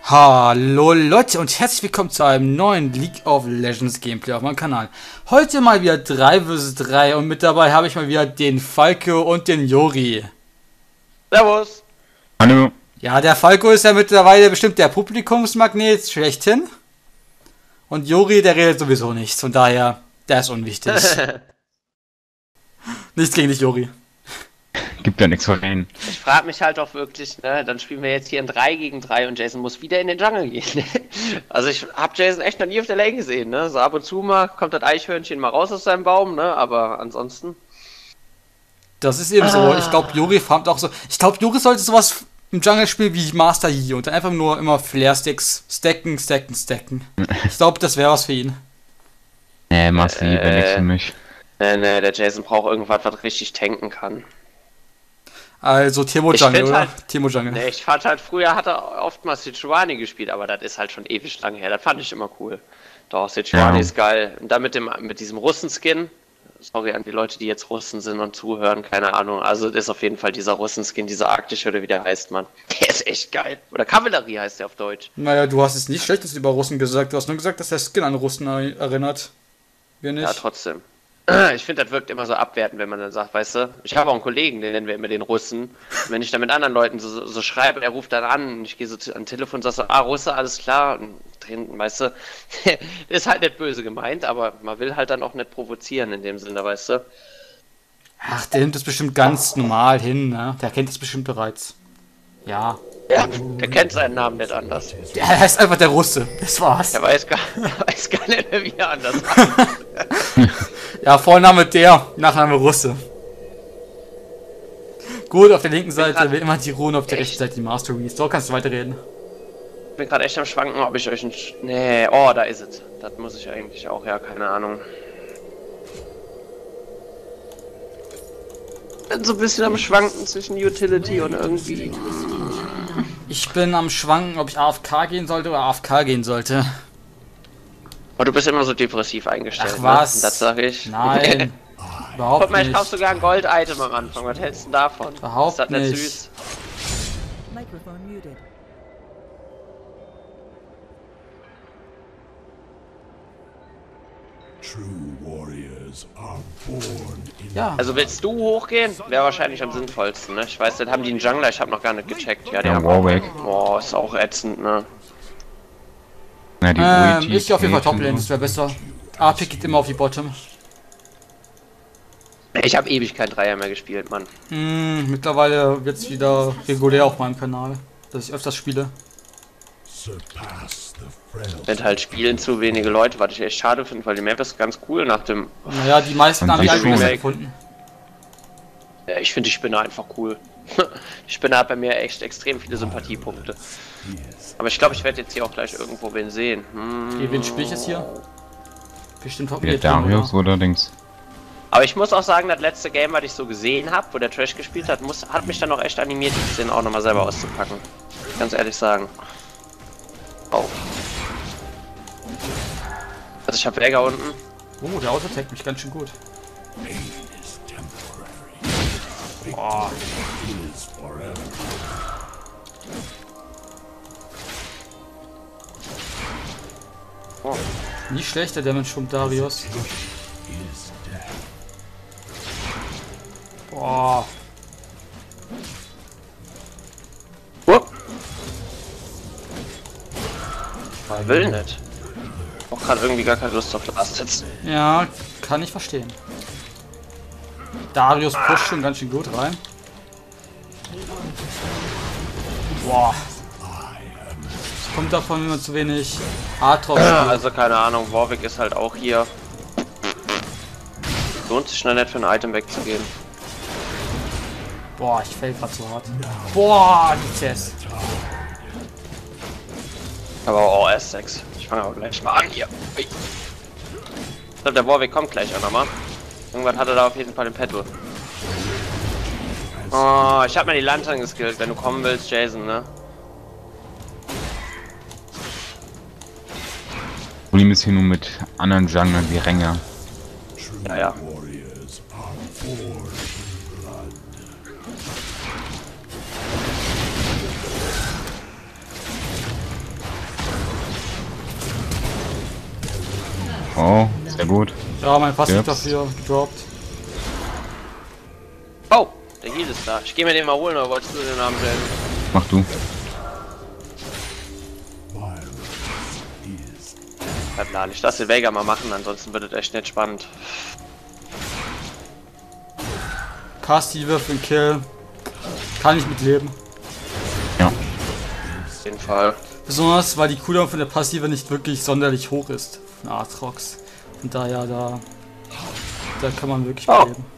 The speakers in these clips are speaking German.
Hallo Leute und herzlich willkommen zu einem neuen League of Legends Gameplay auf meinem Kanal. Heute mal wieder 3 vs 3 und mit dabei habe ich mal wieder den Falco und den Jori. Servus! Hallo. Ja, der Falco ist ja mittlerweile bestimmt der Publikumsmagnet schlechthin. Und Jori, der redet sowieso nichts, von daher, der ist unwichtig. Nichts gegen dich, Jori. Gibt ja nichts von denen. Ich frage mich halt auch wirklich, ne, dann spielen wir jetzt hier ein 3 gegen 3 und Jason muss wieder in den Jungle gehen. Also ich habe Jason echt noch nie auf der Lane gesehen, ne? So ab und zu mal kommt das Eichhörnchen mal raus aus seinem Baum, ne? Aber ansonsten. Das ist eben so. Ich glaube, Jori farmt auch so. Ich glaube, Jori sollte sowas im Jungle spielen wie Master Yi und dann einfach nur immer Flare-Sticks stacken. Ich glaube, das wäre was für ihn. Nee, Master Yi wäre nichts für mich. Ne, der Jason braucht irgendwas, was richtig tanken kann. Also Timo Jungle, oder? Halt, Timo Jungle. Ne, ich fand halt, früher hat er oftmals Sejuani gespielt, aber das ist halt schon ewig lang her. Das fand ich immer cool. Doch, Sejuani ist geil. Und dann mit diesem Russen-Skin. Sorry an die Leute, die jetzt Russen sind und zuhören, keine Ahnung. Also das ist auf jeden Fall dieser Russen-Skin, dieser arktische oder wie der heißt, man. Der ist echt geil. Oder Kavallerie heißt der auf Deutsch. Naja, du hast es nicht Schlechtes über Russen gesagt. Du hast nur gesagt, dass der Skin an Russen erinnert. Wir nicht. Ja, trotzdem. Ich finde, das wirkt immer so abwertend, wenn man dann sagt, weißt du, ich habe auch einen Kollegen, den nennen wir immer den Russen. Und wenn ich dann mit anderen Leuten so schreibe, er ruft dann an und ich gehe so an Telefon und sage so, Russe, alles klar. Und drin, weißt du, ist halt nicht böse gemeint, aber man will halt dann auch nicht provozieren in dem Sinne, weißt du. Ach, der nimmt das bestimmt ganz normal hin, ne? Der kennt das bestimmt bereits. Ja. Ja, der kennt seinen Namen nicht anders. Der heißt einfach der Russe. Das war's. Der weiß gar nicht mehr, wie er anders heißt. Ja, Vorname der, Nachname Russe. Gut, auf der linken Seite will immer die Rune, auf der rechten Seite die Mastery. So, kannst du weiterreden. Ich bin gerade echt am Schwanken, ob ich euch ein... Nee, oh, da ist es. Das muss ich eigentlich auch, ja, keine Ahnung. Bin so ein bisschen am Schwanken zwischen Utility und irgendwie... Ich bin am Schwanken, ob ich AFK gehen sollte oder AFK gehen sollte. Aber du bist immer so depressiv eingestellt. Ach was? Ne? Das sag ich. Nein. Überhaupt Guck mal, ich nicht. kauf sogar ein Gold-Item am Anfang. Was hältst du denn davon? Überhaupt ist das nicht nicht. süß? Microphone muted. Ja. Also willst du hochgehen? Wäre wahrscheinlich am sinnvollsten, ne? Ich weiß nicht, haben die einen Jungler? Ich habe noch gar nicht gecheckt. Ja, die Ja, haben Warwick. Boah, ist auch ätzend, ne? Na, die Ich gehe auf jeden Fall Toplane, das wäre besser. AP geht immer auf die Bottom. Ich habe ewig kein Dreier mehr gespielt, Mann. Mittlerweile wird es wieder regulär auf meinem Kanal, dass ich öfters spiele. Sind halt spielen zu wenige Leute, was ich echt schade finde, weil die Map ist ganz cool nach dem... Naja, die meisten Und haben die die einfach besser Remake. gefunden. Ja, ich finde die Spinne einfach cool. Die Spinne hat bei mir echt extrem viele Sympathiepunkte. Aber ich glaube, ich werde jetzt hier auch gleich irgendwo wen sehen. Okay, wen spiele ich jetzt hier? Bestimmt Ja, Darius oder Dings. Aber ich muss auch sagen, das letzte Game, was ich so gesehen habe, wo der Trash gespielt hat, hat mich dann auch echt animiert, den auch nochmal selber auszupacken. Ganz ehrlich sagen. Oh. Also ich habe Vega unten. Oh, der Auto-Tag mich ganz schön gut. Boah. Oh. Nicht schlecht, der Damage vom Darius. Boah. Oh. Will nicht. Auch gerade irgendwie gar keine Lust auf Last Hits. Ja, kann ich verstehen. Darius pusht schon ganz schön gut rein. Boah. Es kommt davon, wenn man zu wenig Aatrox spielt. Also keine Ahnung, Warwick ist halt auch hier. Lohnt sich schnell nicht für ein Item wegzugehen. Boah, ich fäll grad so hart. Boah, die CS. Aber auch S6. Ich fange aber gleich mal an hier. Ui. Ich glaube, der Warwick kommt gleich auch nochmal. Irgendwann hat er da auf jeden Fall im Petto. Oh, ich habe mir die Lantern geskillt, wenn du kommen willst, Jason, ne? Problem ist hier nur mit anderen Junglern wie Rengar. Ja, ja. Oh, sehr gut. Ja, mein Pass liegt Stirbst. dafür gedroppt. Oh, der Heal ist da. Ich geh mir den mal holen, oder wolltest du den Namen stellen? Mach du. Bleib lade. Ich lass den Vega mal machen, ansonsten wird es echt nicht spannend. Passive für den Kill. Kann ich mitleben. Ja. Auf jeden Fall. Besonders, weil die Cooldown von der Passive nicht wirklich sonderlich hoch ist. Von Aatrox. Und daher, da kann man wirklich Oh. mitleben.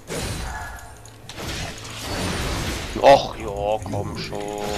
Och, ja, komm schon.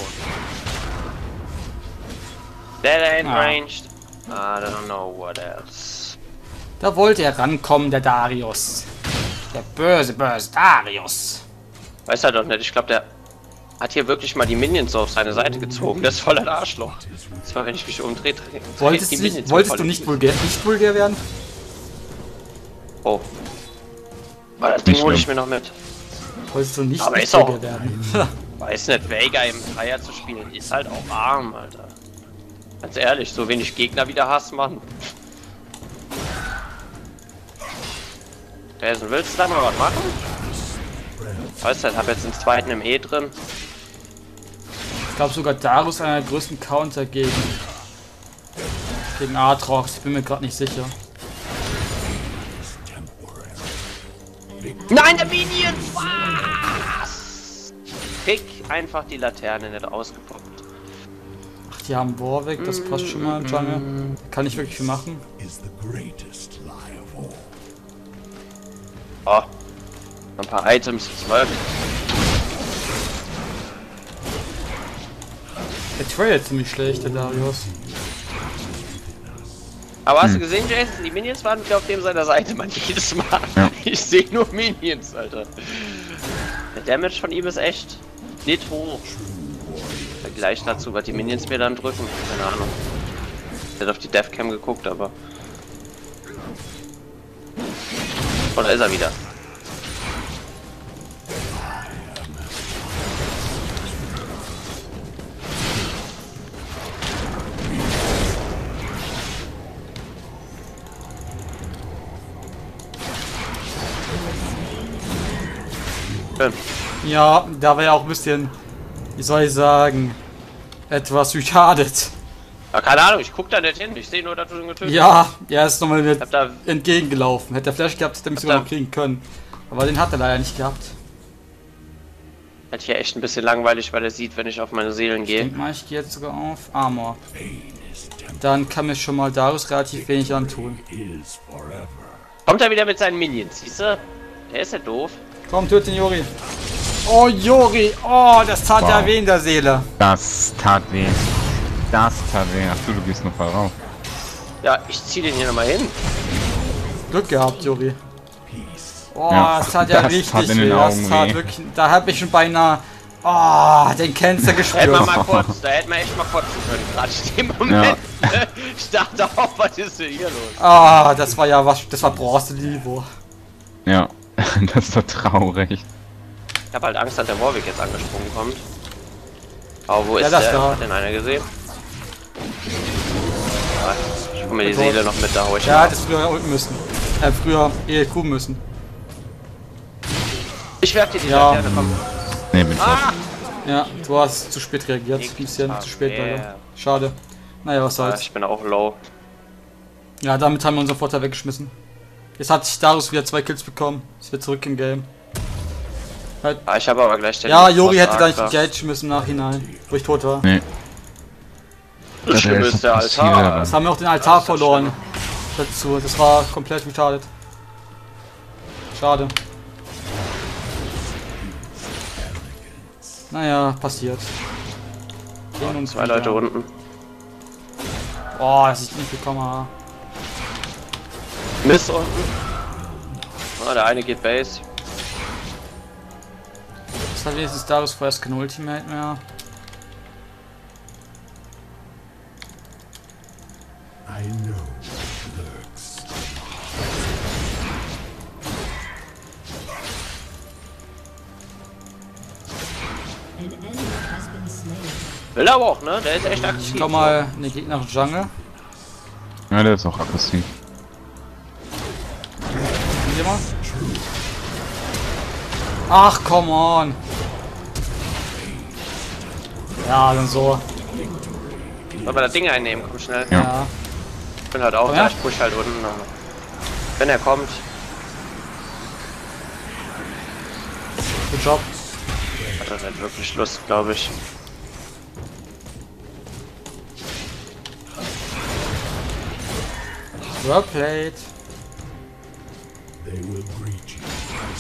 That ain't Ah. ranged. I don't know what else. Da wollte er rankommen, der Darius. Der böse Darius. Weiß er doch nicht, ich glaube, der hat hier wirklich mal die Minions so auf seine Seite gezogen. Das ist voll ein Arschloch. Zwar, wenn ich mich umdrehe, Wolltest du nicht vulgär werden? Oh. Aber das Ding Nicht hole ich schlimm. mir noch mit. Wolltest du nicht Aber ist vulgär auch- werden? Weiß nicht, Vega im Dreier zu spielen, ist halt auch arm, Alter. Ganz ehrlich, so wenig Gegner wieder hast, Mann. Jason, willst du da mal was machen? Weißt du, ich hab jetzt den zweiten im E drin. Ich glaube sogar Darius einer der größten Counter gegen Aatrox. Ich bin mir gerade nicht sicher. Nein, der Minion! Was? Pick einfach die Laterne nicht ausgepoppt. Ach, die haben Warwick, das passt schon mal im Jungle. Kann ich wirklich viel machen. Oh. Ein paar Items, 12. Der tradet ziemlich schlecht, der Darius. Aber hast du gesehen, Jason? Die Minions waren wieder auf dem seiner Seite, man, jedes Mal. Ja. Ich sehe nur Minions, Alter. Der Damage von ihm ist echt nicht hoch. Vergleich dazu, was die Minions mir dann drücken. Keine Ahnung. Ich hätte auf die Deathcam geguckt, aber... Oh, da ist er wieder. Schön. Ja, da war ja auch ein bisschen, wie soll ich sagen, etwas retarded. Ja, keine Ahnung, ich guck da nicht hin. Ich sehe nur, dass du ihn getötet hast. Ja, er ist nochmal mir Ich hab da... entgegengelaufen. Hätte er Flash gehabt, hätte er mich sogar noch kriegen können. Aber den hat er leider nicht gehabt. Hätte ich ja echt ein bisschen langweilig, weil er sieht, wenn ich auf meine Seelen Ich gehe. denke mal, ich gehe jetzt sogar auf Armor. Dann kann mir schon mal Darius relativ wenig antun. Kommt er wieder mit seinen Minions, siehst du? Der ist ja doof. Komm, töte den Yori. Oh, Yori. Oh, das tat Wow. ja weh in der Seele. Das tat weh. Das tat weh. Achso, du gehst noch voll rauf. Ja, ich zieh den hier nochmal hin. Glück gehabt, Yori. Oh, Ja, das tat ja das richtig tat in den weh. Das Augen tat weh. wirklich. Da hab ich schon beinahe. Oh, den Cancer Da hätten gespürt. wir mal kurz, da hätten wir echt mal kotzen können, gerade in dem Moment. Ich dachte auch, was ist denn hier los? Ah, das war ja was. Das war Bronze-Niveau. Ja, das ist doch traurig. Ich habe halt Angst, dass der Warwick jetzt angesprungen kommt. Aber wo Ja, ist das der? da. Hat den einer gesehen? Ja, ich hol mir die Seele noch mit, da hau ich Ja, mal. hättest früher unten müssen. Früher EQ müssen. Ich werf dir die Ja. Laterne, komm. Nee, bin tot. Ah! Ja, du hast zu spät reagiert. Ein bisschen zu spät leider. Schade. Naja, was Ja, soll's. ich bin auch low. Ja, damit haben wir unseren Vorteil weggeschmissen. Jetzt hat sich Darius wieder 2 Kills bekommen. Ist wieder zurück im Game. Ah, ich habe aber gleich den Ja, Yori hätte da nicht Boss-Arc. engagen müssen im Nachhinein, wo ich tot war. Nee. Das Schlimme ist der passiert, Altar. aber- Jetzt haben wir auch den Altar Das ist verloren. Dazu. Das war komplett retarded. Schade. Naja, passiert. Gehen uns 2 Leute unten. Boah, dass ich nicht bekommen habe. Mist unten. Ah, der eine geht Base. Das hat wenigstens Darius vorerst kein Ultimate mehr. Will er aber auch, ne? Der ist echt aktiv. Ich komm mal in den gegnerischen Jungle. Ja, der ist auch aggressiv. mal. Ach, come on. Ja, dann so. Sollen wir das Ding einnehmen? Komm schnell. Ja. Ich bin halt auch Oh, da, ja? ich push halt unten. Wenn er kommt. Good Job. Hat er nicht wirklich Lust, glaube ich. Well played. They will breach you.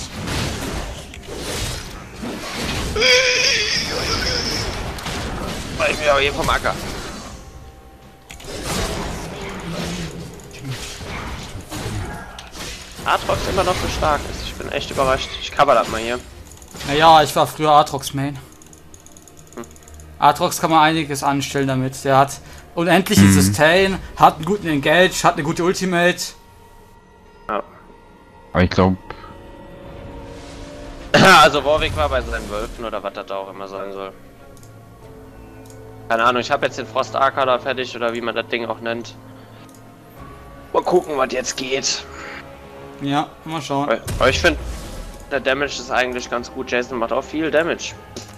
Ich bin aber hier vom Acker. Aatrox immer noch so stark ist. Ich bin echt überrascht. Ich cover das mal hier. Naja, ich war früher Aatrox Main. Aatrox kann man einiges anstellen damit. Der hat unendliche Sustain, hat einen guten Engage, hat eine gute Ultimate. Ja. Aber ich glaube, Also Warwick war bei seinen Wölfen oder was das da auch immer sein soll. Keine Ahnung, ich habe jetzt den Frost Arca da fertig oder wie man das Ding auch nennt. Mal gucken, was jetzt geht. Ja, mal schauen. Aber ich finde, der Damage ist eigentlich ganz gut. Jason macht auch viel Damage.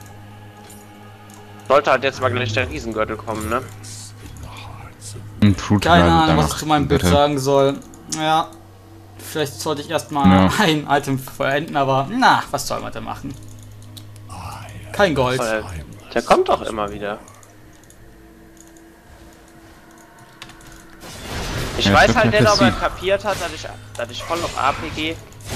Sollte halt jetzt mal gleich der Riesengürtel kommen, ne? ein Fruit Keine Rider Ahnung, was noch ich zu meinem Bild bitte. sagen soll. Ja, vielleicht sollte ich erstmal ein Item vollenden, aber na, was soll man da machen? Kein Gold. Der kommt doch immer wieder. Ich Ja, weiß das halt wird nicht, ob er passiv. kapiert hat, dass ich voll auf AP gehe.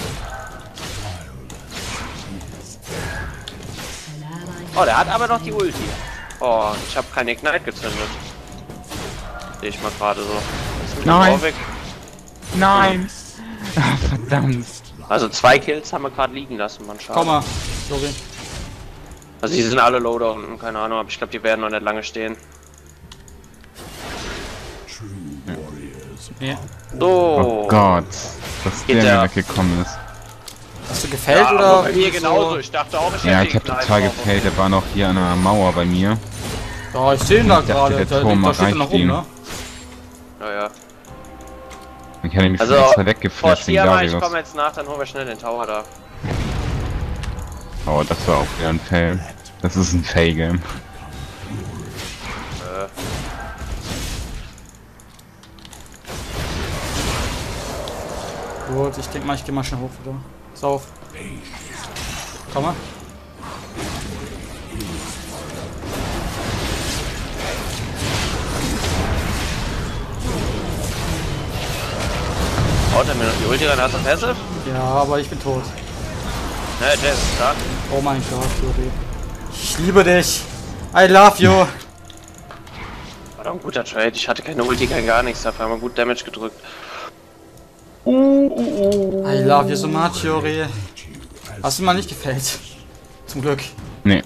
Oh, der hat aber noch die Ulti. Oh, ich habe keinen Ignite gezündet. Sehe ich mal gerade so. Was ist mit dem Nein. Warwick? Nein! Verdammt! Also 2 Kills haben wir gerade liegen lassen, man schaut. Komm mal, sorry. Also die sind alle low da unten, keine Ahnung, aber ich glaube, die werden noch nicht lange stehen. Nee. So. Oh Gott, dass Geht der der- mir weggekommen ist. Hast du gefällt Ja, oder? aber bei mir so? genauso. Ich dachte auch, ich Ja, hätte ich habe Ignite total drauf. gefällt, der war noch hier an der Mauer bei mir. Ja, ich sehe ihn da Ich dachte, gerade. der Da, Turm da steht er noch erreicht rum, ihn. ne? Naja. Ich hätte mich Also, extra weggeflasht wegen Forcier mal, ich Darius. komme jetzt nach, dann holen wir schnell den Tower da. Oh, das war auch wieder ein Fail. Das ist ein Fail-Game. Gut, ich denke mal, ich gehe mal schnell hoch wieder. Pass auf. Komm mal. Haut er mir noch die Ulti rein, hast du Passive? Ja, aber ich bin tot. Ne, Jess ist da. Oh mein Gott, Juri. Ich liebe dich. I love you. War doch ein guter Trade. Ich hatte keine Ulti, kein gar nichts. Dafür haben wir gut Damage gedrückt. I love you so much, Juri. Hast du mal nicht gefällt? Zum Glück. Nee.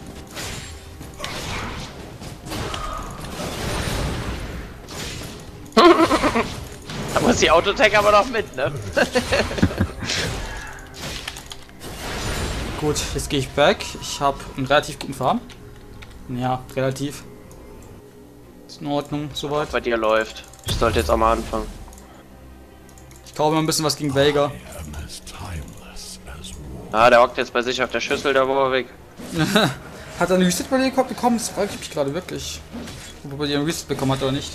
Da muss die Autotech aber noch mit, ne? Gut, jetzt gehe ich back. Ich habe einen relativ guten Farm. Ja, relativ. Ist in Ordnung, soweit. Bei dir läuft. Ich sollte jetzt auch mal anfangen. Ich kaufe mal ein bisschen was gegen Veigar. Ah, der hockt jetzt bei sich auf der Schüssel, der Warwick. Hat er einen Reset bei dir bekommen? Das frage ich mich gerade wirklich. Ob er bei dir einen Reset bekommen hat oder nicht.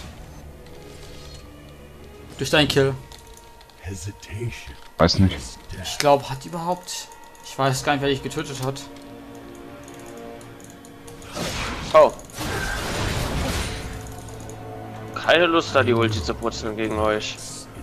Durch deinen Kill. Hesitation. Weiß nicht. Ich glaube, hat überhaupt... Ich weiß gar nicht, wer dich getötet hat. Oh. Keine Lust da die Ulti zu putzeln gegen euch.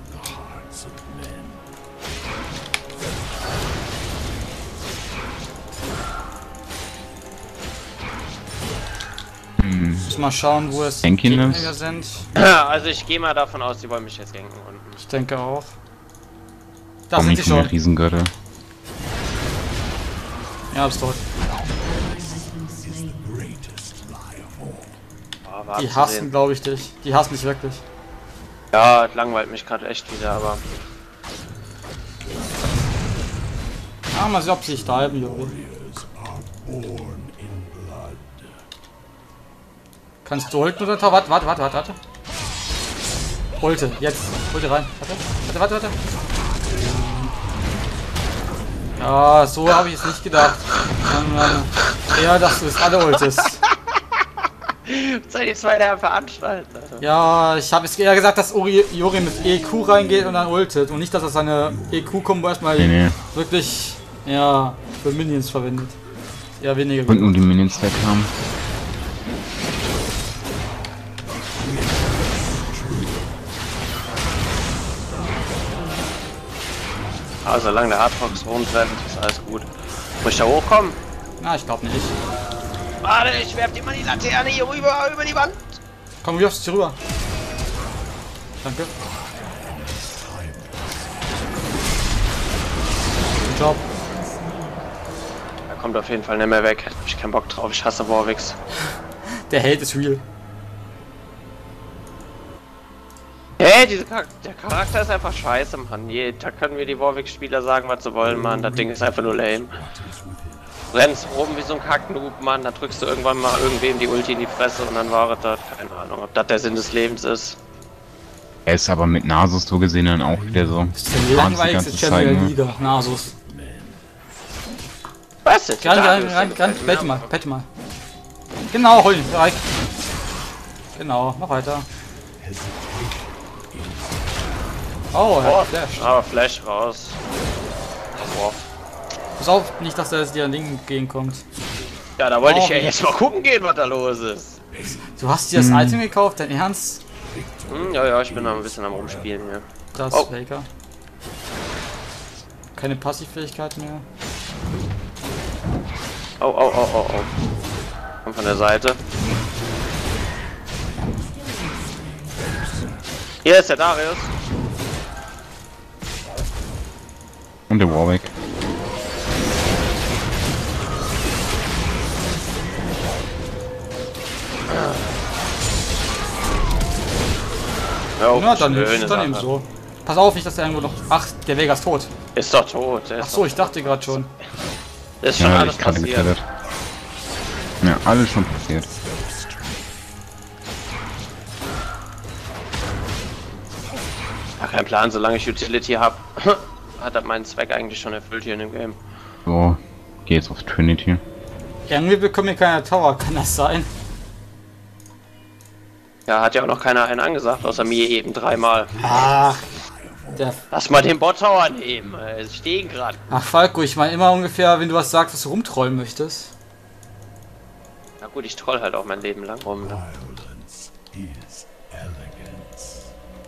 Muss mal schauen, wo es Enkiness? Gegner sind. Also ich gehe mal davon aus, die wollen mich jetzt ganken unten. Ich denke auch. Da Komm sind nicht sie von der schon. Riesengürtel. Ja, ist tot. Oh, war Die abzusehen. hassen, glaube ich, dich. Die hassen dich wirklich. Ja, das langweilt mich gerade echt wieder, aber... Ah, mal sehen, ob sie dich treiben, Juri. Kannst du ulten oder? Warte. Ulte, jetzt. Ulte rein. Warte. Ja, so habe ich es nicht gedacht. Sondern eher, dass du es alle ultest. Seid ihr zwei der Veranstalter? Ja, ich habe es eher gesagt, dass Juri mit EQ reingeht und dann ultet. Und nicht, dass er seine EQ-Kombo erstmal Nee. wirklich, ja, für Minions verwendet. Ja, weniger. Und nur die Minions weg haben. Ah, solange der Hardfox rumrennt, ist alles gut. Muss ich da hochkommen? Na, ich glaube nicht. Warte, ich werf dir mal die Laterne hier rüber, über die Wand. Komm, wirfst hier rüber. Danke. Good Job. Er kommt auf jeden Fall nicht mehr weg. Hab ich keinen Bock drauf. Ich hasse Warwicks. Der Held ist real. Hey, der Charakter ist einfach scheiße, Mann. Da können wir die Warwick-Spieler sagen, was sie wollen, Mann. Das Ding ist einfach nur lame. Rennst rum wie so ein Kacknoob, Mann. Da drückst du irgendwann mal irgendwem die Ulti in die Fresse und dann war es das. Keine Ahnung, ob das der Sinn des Lebens ist. Er ist aber mit Nasus so gesehen dann auch wieder so. Das ist der langweiligste Champion der Liga. Nasus. Was ist Rein, pette mal. Genau, hol ihn. Rein. Genau, mach weiter. Oh, er hat Flash. Aber Flash raus. Boah. Pass auf, nicht, dass da jetzt dir ein Ding entgegenkommt. Ja, da wollte ich Oh, ja jetzt mal gucken gehen, was da los ist. Du hast dir das Item gekauft, dein Ernst? Ja, ich bin da ein bisschen am Rumspielen hier. Das Oh. ist Faker. Keine Passivfähigkeit mehr. Oh. Kommt von der Seite. Hier ist der Darius. Und der Warwick. Ja, Na, dann schöne nicht. Dann eben Sache. so. Pass auf, nicht, dass der irgendwo noch. Ach, der Vega ist tot. Ist doch tot. Ach so, ich dachte gerade schon. Ist schon Ja, alles ich gerade passiert. geklettert. Ja, alles schon passiert. Ja, kein Plan, solange ich Utility habe, hat das meinen Zweck eigentlich schon erfüllt hier in dem Game. So, geh jetzt auf Trinity. Irgendwie bekommen wir keine Tower, kann das sein? Ja, hat ja auch noch keiner einen angesagt, außer mir eben dreimal. Ach, der. Lass mal den Bot Tower nehmen, es stehen gerade. Ach, Falco, ich meine immer ungefähr, wenn du was sagst, was du rumtrollen möchtest. Na gut, ich troll halt auch mein Leben lang rum. Ne? Violence is elegance.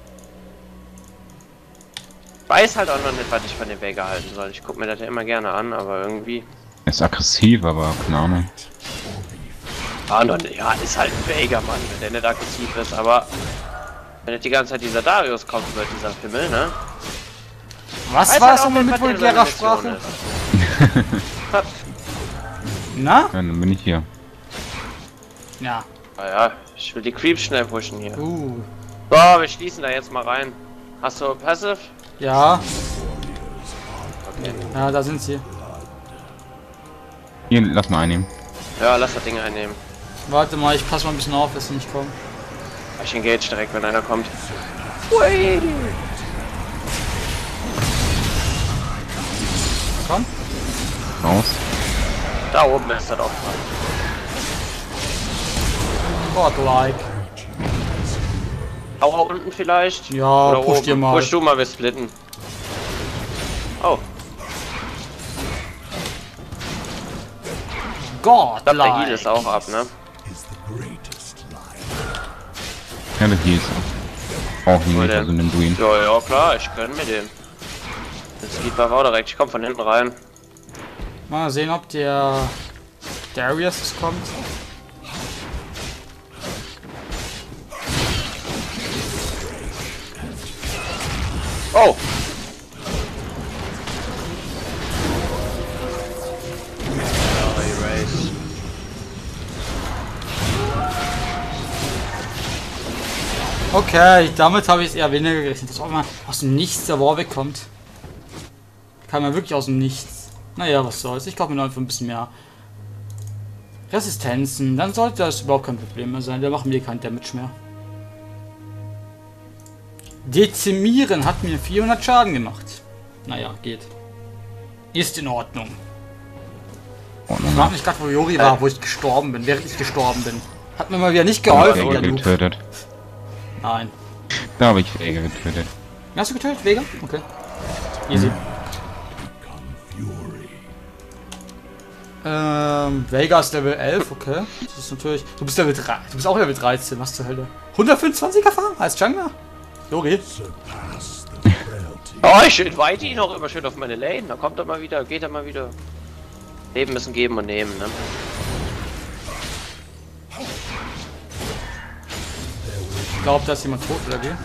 Ich weiß halt auch noch nicht, was ich von dem Vega halten soll. Ich guck mir das ja immer gerne an, aber irgendwie... Er ist aggressiv, aber keine Ahnung. Ja, ist halt ein Vega, Mann, wenn der nicht aggressiv ist, aber... Wenn jetzt die ganze Zeit dieser Darius kommt über dieser Fimmel, ne? Was Weiß war halt das auch nochmal nicht, mit was der vulgärer seine Mission Sprache? ist. Was? Na? Ja, dann bin ich hier. Ja. Naja, ich will die Creeps schnell pushen hier. Uh. So, wir schließen da jetzt mal rein. Hast du Passive? Ja. Okay. Ja, da sind sie. Hier, lass mal einnehmen. Ja, lass das Ding einnehmen. Warte mal, ich passe mal ein bisschen auf, dass sie nicht kommen. Ich engage direkt, wenn einer kommt. Ui. Komm. Raus. Da oben ist das Opfer. Godlike. Auch unten vielleicht? Ja, Oder push oben? dir mal. Push du mal, wir splitten. Oh, ich glaub, der Heal Godlike. ist auch ab, ne? Is the greatest life. Ja, der hier ist auch Wo nicht, denn? also nimm du ihn. Ja, klar, ich gönn mir den. Das geht bei auch direkt. Ich komm von hinten rein. Mal sehen, ob der Darius kommt. Oh! Okay, damit habe ich es eher weniger gerechnet, dass auch mal aus dem Nichts der Warwick kommt. Kam ja wirklich aus dem Nichts. Naja, was soll's. Ich glaube mir noch einfach ein bisschen mehr Resistenzen. Dann sollte das überhaupt kein Problem mehr sein. Da machen wir kein Damage mehr. Dezimieren hat mir 400 Schaden gemacht. Naja, geht. Ist in Ordnung. Oh, Ich frag mich gerade, wo Yuri war, wo ich gestorben bin, während ich gestorben bin. Hat mir mal wieder nicht geholfen, Vega der Noob. getötet. Nein. Da habe ich Vega getötet. Hast du getötet, Vega? Okay. Easy. Vega ist Level 11, okay. Das ist natürlich. Du bist Level 3. Du bist auch Level 13, was zur Hölle? 125 Erfahrung als Jungler? Yuri. Surpass the frailty. Oh, schön weit ihn auch immer schön auf meine Lane. Da kommt er mal wieder, geht er mal wieder. Leben müssen geben und nehmen, ne? Ich glaube, da ist jemand tot, oder wie?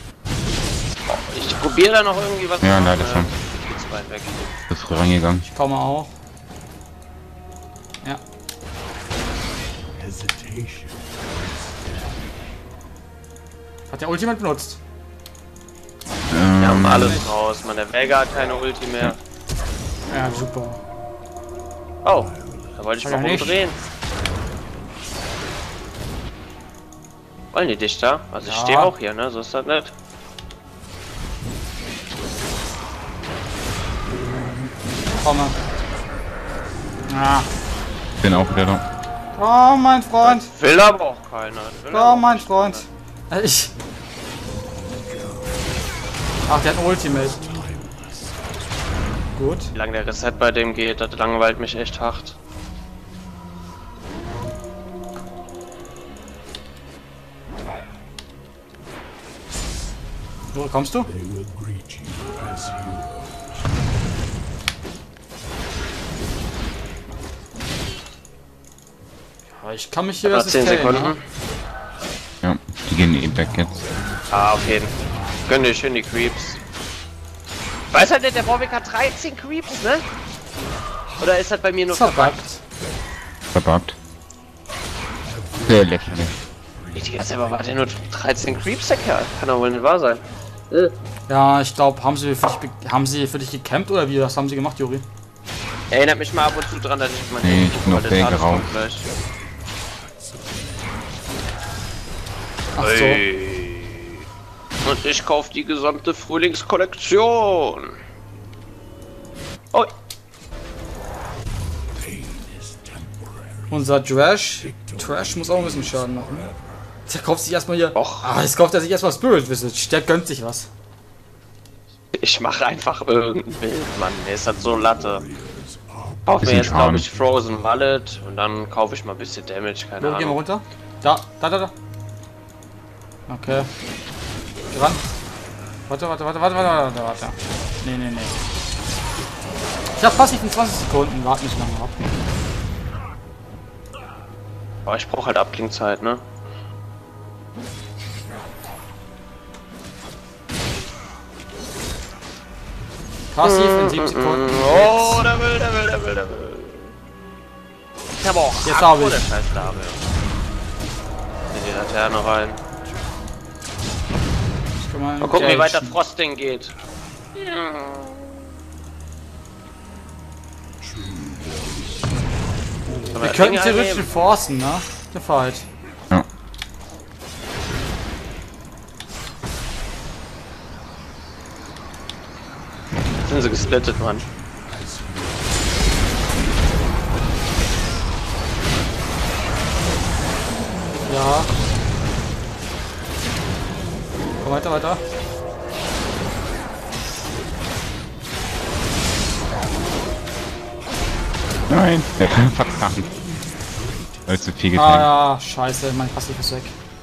Ich probiere da noch irgendwie was. Ja, zu machen, leider schon. Geht's weit weg. Ist früh reingegangen. Ich komme auch. Ja. Hesitation. Hat der Ultimate benutzt? Wir haben alles raus, man. Der Vega hat keine Ulti mehr. Ja, super. Oh, da wollte ich Hat mal er nicht. rumdrehen. Wollen die dich da? Also ich Ja. stehe auch hier, ne? So ist das nicht. Komme. Ah. Bin auch wieder da. Oh, mein Freund. Will aber auch keiner. Will aber Oh, auch mein nicht Freund. Ich. Ach, der hat ein Ultimate. Gut. Wie lange der Reset bei dem geht, das langweilt mich echt hart. Wo kommst du? They will greet you as heroes. Ja, ich kann mich hier Noch erst 10 Sekunden. Ne? Ja, die gehen eh weg jetzt. Ah, auf jeden. Gönn dir schön die Creeps. Weiß halt nicht, der Warwick hat 13 Creeps, ne? Oder ist das bei mir nur Verbuggt. Verbuggt. Sehr lächerlich. Ich die ganze Zeit, war der nur 13 Creeps, der Kerl? Kann doch wohl nicht wahr sein. Ja, ich glaube, haben sie für dich gecampt oder wie? Was haben sie gemacht, Juri? Erinnert mich mal ab und zu dran, dass ich mal Nee, ich bin auf Vega raus. Ach so. Hey. Und ich kauf die gesamte Frühlingskollektion. Oh, Pain is temporary. Unser Trash muss auch ein bisschen Schaden machen. Der kauft sich erstmal hier. Och. Ah, jetzt kauft er sich erstmal Spirit Visage. Der gönnt sich was. ich mache einfach irgendein Bild, Mann. Mir ist das so Latte. Kauf mir Bisschen jetzt, glaube Schaden. ich, Frozen Mallet und dann kaufe ich mal ein bisschen Damage, keine So, geh mal Ahnung. runter. Da. Okay. Geh ran. Warte. Nee. Ich hab passiv in 20 Sekunden. Warte nicht lange ab. Aber ich brauche halt Abklingzeit, ne? Passiv in 7 Sekunden. Oh, der will. Ich habe auch Jetzt hab ich. der scheiß Dame. In die Laterne rein. Mal gucken, wie weit das Frosting geht. Wir könnten theoretisch forcen, ne? Der Fight. Ja. Sind sie gesplittet, Mann. Ja. Komm weiter. Nein, der kann verkacken. Weil zu viel getan. Ah ja, scheiße, mein Passiv ist weg.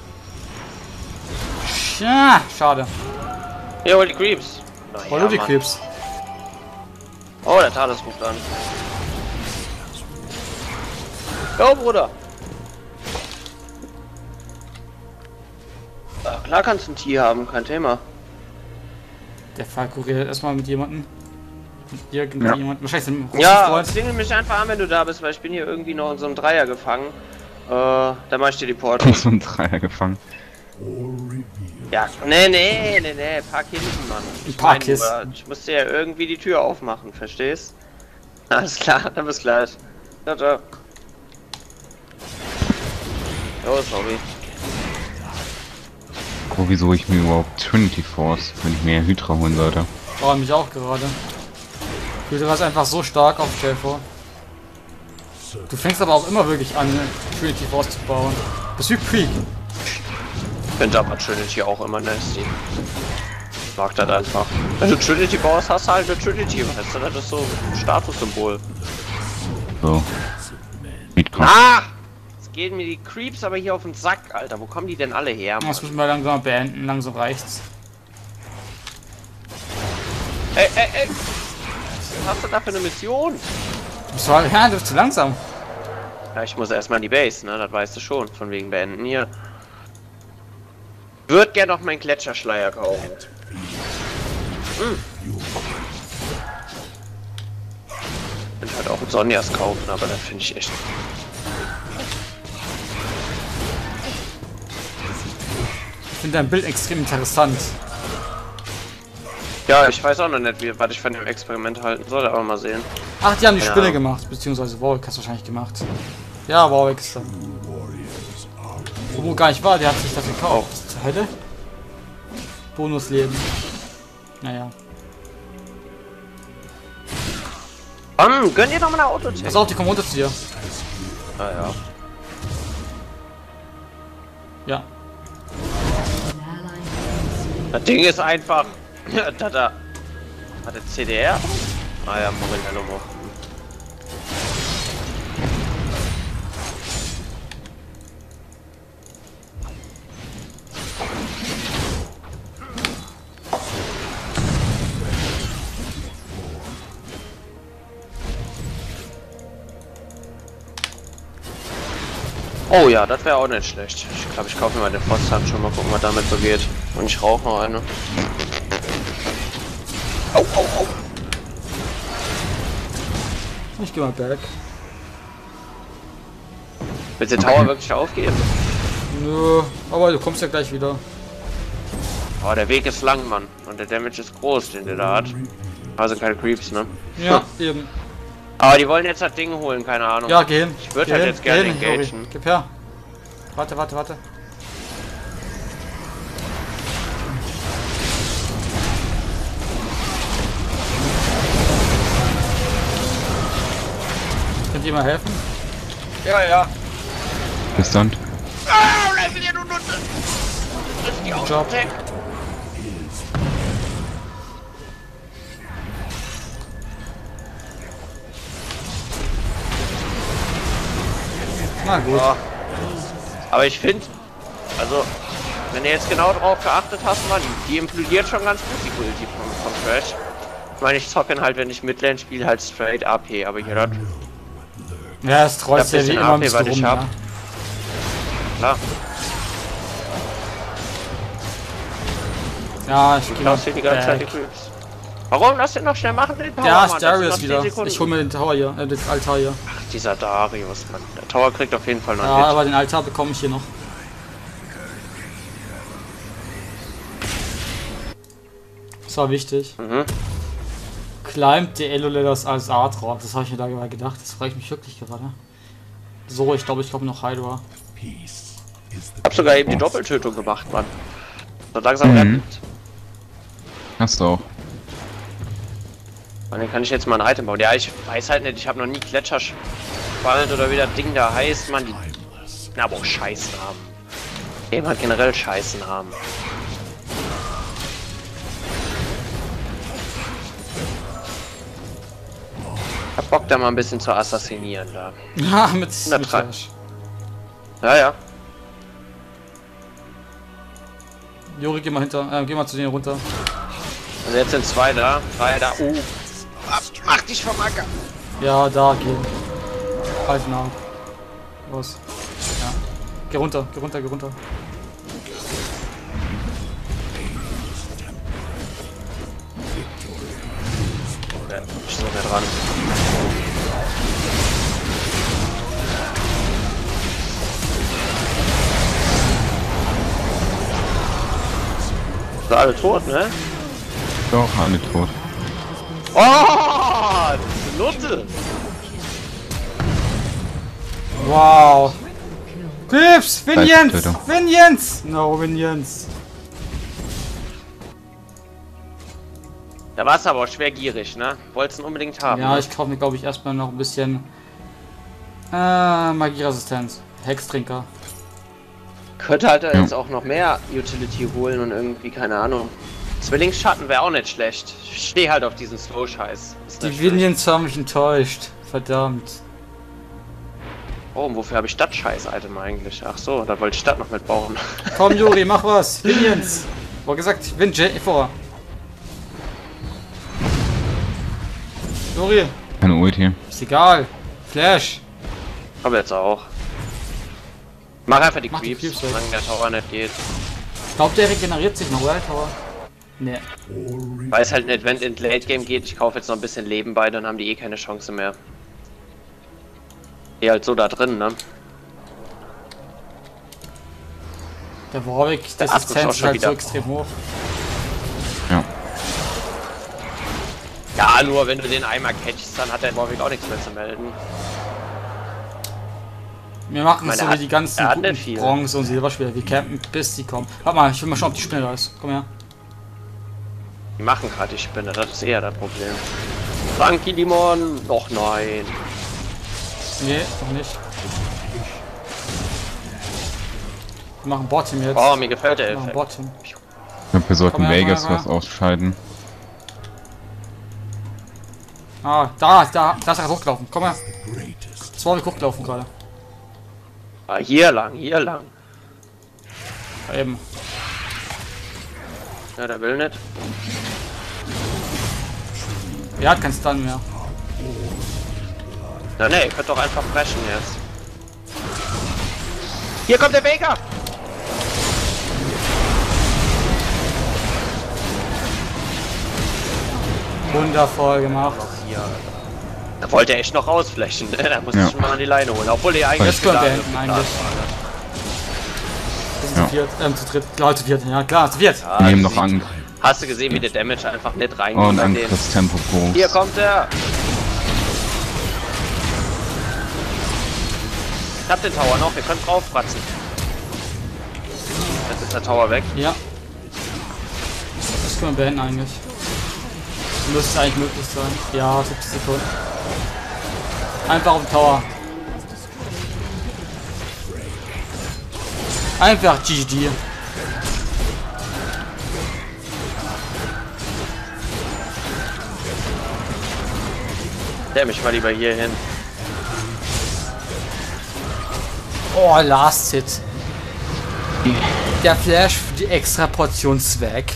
Ja, schade. Hier, hol die Creeps. Hol du die Creeps. Oh, der Thales ruft an. Go, Bruder. Klar kannst du ein Tier haben, kein Thema. Der Falco redet erstmal mit jemandem. Mit irgendjemandem. Wahrscheinlich einem Ja, Freund. klingel mich einfach an, wenn du da bist, weil ich bin hier irgendwie noch in so einem Dreier gefangen. Da mach ich dir die Porte. So ein Dreier gefangen. Or reveal. Ja, nee, paar Kisten, Mann. Ein paar Mein Kisten. Bruder, ich musste ja irgendwie die Tür aufmachen, verstehst? Alles klar, dann bis gleich. Ciao. Oh, sorry. Oh, wieso ich mir überhaupt Trinity Force, wenn ich mir Hydra holen sollte. Brauche mich auch gerade. Du warst einfach so stark auf Jelfor. Du fängst aber auch immer wirklich an, Trinity Force zu bauen. Das ist wie Krieg. Ich finde aber Trinity auch immer nasty. Ich mag das einfach. Wenn du Trinity baust, hast du halt eine Trinity, weißt du? Das ist so ein Statussymbol. So. Speedcon. Ah! Jetzt gehen mir die Creeps aber hier auf den Sack, Alter. Wo kommen die denn alle her, Mann? Das müssen wir langsam beenden, langsam reicht's. Ey! Was hast du da für eine Mission? Ja, du bist zu langsam. Ja, ich muss erstmal in die Base, ne? Das weißt du schon. Von wegen beenden hier. Würde gern noch meinen Gletscherschleier kaufen. Ich könnte halt auch einen Sonjas kaufen, aber das finde ich echt. Ich finde dein Bild extrem interessant. Ja, ich weiß auch noch nicht, was ich von dem Experiment halten soll, aber mal sehen. Ach, die haben die Ja. Spinne gemacht, beziehungsweise Warwick hast du wahrscheinlich gemacht. Ja, Warwick ist da. Wo gar nicht war, der hat sich das gekauft. Zur Hölle? Bonusleben. Naja. Gönn dir doch mal eine Autocheck. Pass auf, die kommen runter zu dir. Ah ja. Ja. Das Ding ist einfach. Da. Hat der CDR? Ah ja, Morillo. Oh ja, das wäre auch nicht schlecht. Ich glaube, ich kaufe mir mal den Frosthand schon mal gucken, was damit so geht. Und ich rauche noch eine. Au. Ich geh mal back. Willst du den Tower wirklich aufgeben? Nö, aber du kommst ja gleich wieder. Oh, der Weg ist lang, Mann. Und der Damage ist groß, den der da hat. Also keine Creeps, ne? Ja, eben. Aber die wollen jetzt das Ding holen, keine Ahnung. Ja, geh hin. Ich würde Geh halt hin, jetzt gerne geh hin, engagen. Juri. Gib her. Warte. Könnt ihr mal helfen? Ja. Gestunt. Ah, bleib hier, du Nutte! Das ist die Job. Autotech. Na gut. Ja. Aber ich finde, also, wenn du jetzt genau drauf geachtet hast, Mann, die implodiert schon ganz gut, die Ulti von Thresh. Ich meine, ich zocke halt, wenn ich Midlane spiele, halt straight AP, aber hier das. Ja, es trollt ja wie bisschen immer ein AP, bisschen was ich rum, hab. ne? Klar, Ja, ich geh mal klaust hier die ganze Zeit die back. Creeps. Warum? Lass den noch schnell machen, den Tower, Ja, Mann, ist das sind Darius noch 10 wieder. Sekunden. Ich hol mir den Tower hier, den Altar hier. Ach, dieser Darius, Mann. Der Tower kriegt auf jeden Fall noch Ja, Hit. aber den Altar bekomme ich hier noch. Das war wichtig. Mhm. Climb the Elo Ladders als Aatrock. Das habe ich mir da gerade gedacht. Das frage ich mich wirklich gerade. So, ich glaube noch Hydra. Peace is the Ich hab sogar eben die Doppeltötung gemacht, Mann. So langsam Mhm. rennt. Hast du auch. Und dann kann ich jetzt mal ein Item bauen. Ja, ich weiß halt nicht, ich habe noch nie Gletscherspalt oder wie das Ding da heißt, Mann. Die timeless. na, aber auch Scheißnamen. Game hat generell Scheißnamen. Ich hab Bock da mal ein bisschen zu assassinieren da. Ja, mit Na, Trash. Ja. Juri, geh mal geh mal zu denen runter. Also jetzt sind 2 da, 3 da. Mach dich vom Acker! Ja, da, geh. Halt nach. Los. Ja. Geh runter. Ja, ich bin da dran. Sind alle tot, ne? Doch, alle tot. Oh! Diese Nutte! Wow. Clips! Vinions! Tötung. Vinions! No, Vinions. Da warst du aber auch schwer gierig, ne? Wolltest ihn unbedingt haben. Ja, ne? ich kaufe mir, glaube ich, erstmal noch ein bisschen Magieresistenz. Hextrinker. Könnte halt jetzt auch noch mehr Utility holen und irgendwie, keine Ahnung. Zwillingsschatten wäre auch nicht schlecht. Ich stehe halt auf diesen Slow-Scheiß. Die Minions haben mich enttäuscht. Verdammt. Oh, und wofür habe ich das Scheiß-Item eigentlich? Ach so, da wollte ich das noch mitbauen. Komm, Juri, mach was. Minions. War gesagt, Wind vor. Juri, Keine Ulti. ist egal. Flash. Aber jetzt auch. Mach einfach die Mach die Creeps, Creeps weg. solange der Tower nicht geht. Ich glaube, der regeneriert sich noch, oder? Tower? Nee. Weiß halt nicht, wenn es in Late Game geht, ich kaufe jetzt noch ein bisschen Leben bei, dann haben die eh keine Chance mehr. Die halt so da drin, ne? Der Warwick, Der das Ast ist auch Assistenz ist schon halt so wieder- extrem hoch. Ja. Ja, nur wenn du den einmal catchst, dann hat der Warwick auch nichts mehr zu melden. Wir machen meine, so wie die ganzen er hat guten nicht viel. Bronze- und Silberspieler. Wir campen bis die kommen. Warte mal, ich will mal schauen, ob die Spinne da ist. Komm her. Die machen gerade die Spinne, das ist eher das Problem. Frankie Limon, noch nein. Nee, noch nicht. Wir machen Bottom jetzt. Oh, mir gefällt der Wir machen Effekt. Bottom. Ich glaube, wir sollten Komm her, Vegas komm her. was ausscheiden. Ah, da ist er hochgelaufen. Komm her. Greatest. Das Warwick hochgelaufen gerade. Ah, hier lang, hier lang. Da eben. Ja, der will nicht. Er hat keinen Stun mehr. Na ne, ihr könnt doch einfach freshen jetzt. Hier kommt der Vega! Wundervoll gemacht. Hier. Da wollte er echt noch rausflächen, ne? Da musste Ja. ich schon mal an die Leine holen. Obwohl er eigentlich Das können wir da beenden, geplant eigentlich. war, ne? Wir sind Ja. zu viert, zu dritt. Klar, zu viert. Ja, klar, zu viert. Ja, Wir nehmen du noch siehst- an. Hast du gesehen, wie der Damage einfach nicht reingeht Und bei denen? Angriffstempo groß. Hier kommt er! Ich hab den Tower noch, ihr könnt draufratzen. Jetzt ist der Tower weg. Ja. Das können wir beenden eigentlich. Müsste eigentlich möglich sein. Ja, 70 Sekunden. Einfach auf den Tower. Einfach GG. Der mich mal lieber hier hin. Oh, Last Hit. Der Flash für die extra Portion Swag.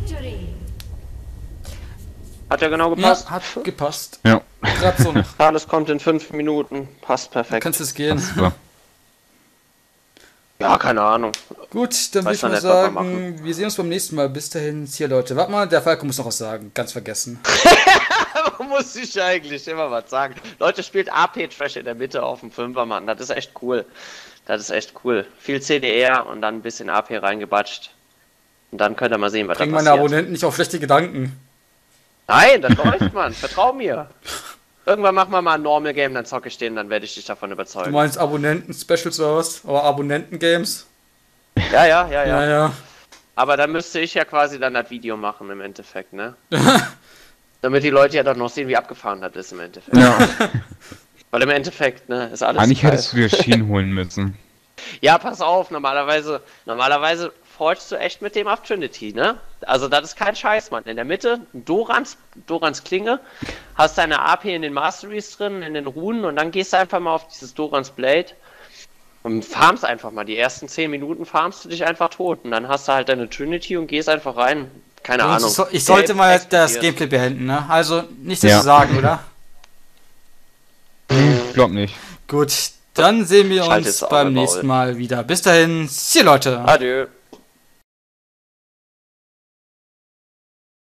Hat ja genau Ja, gepasst. hat gepasst. Ja. Gerade so noch. Alles kommt in 5 Minuten. Passt perfekt. Kannst es gehen. Super. Ja, keine Ahnung. Gut, dann würde ich Weiß noch mal nicht, was wir sagen, wir sehen uns beim nächsten Mal. Bis dahin, hier Leute. Warte mal, der Falco muss noch was sagen. Ganz vergessen. Muss ich eigentlich immer was sagen. Leute, spielt AP Trash in der Mitte auf dem 5er, Mann. Das ist echt cool. Das ist echt cool. Viel CDR und dann ein bisschen AP reingebatscht. Und dann könnt ihr mal sehen, was da Bring meine passiert. Abonnenten nicht auf schlechte Gedanken. Nein, das läuft, Mann. Vertrau mir. Irgendwann machen wir mal ein Normal Game, dann zocke ich den, dann werde ich dich davon Du überzeugen. meinst Abonnenten-Specials oder was? Aber Abonnenten-Games? Ja. Ja. Aber dann müsste ich ja quasi dann das Video machen im Endeffekt, ne? Damit die Leute ja doch noch sehen, wie abgefahren das ist im Endeffekt. Ja. Weil im Endeffekt, ne, ist alles Eigentlich geil. hättest du dir Schienen holen müssen. Ja, pass auf, normalerweise forgst du echt mit dem auf Trinity, ne? Also das ist kein Scheiß, Mann. In der Mitte, Dorans Klinge, hast deine AP in den Masteries drin, in den Runen und dann gehst du einfach mal auf dieses Dorans Blade und farmst einfach mal. Die ersten 10 Minuten farmst du dich einfach tot und dann hast du halt deine Trinity und gehst einfach rein. Keine Ahnung. Ich sollte mal das explodiert. Gameplay beenden, ne? Also, nichts Ja. zu sagen, oder? Ich glaub nicht. Gut, dann sehen wir Schalt uns jetzt auch beim mal nächsten Mal wieder. Bis dahin, see you, Leute. Adieu.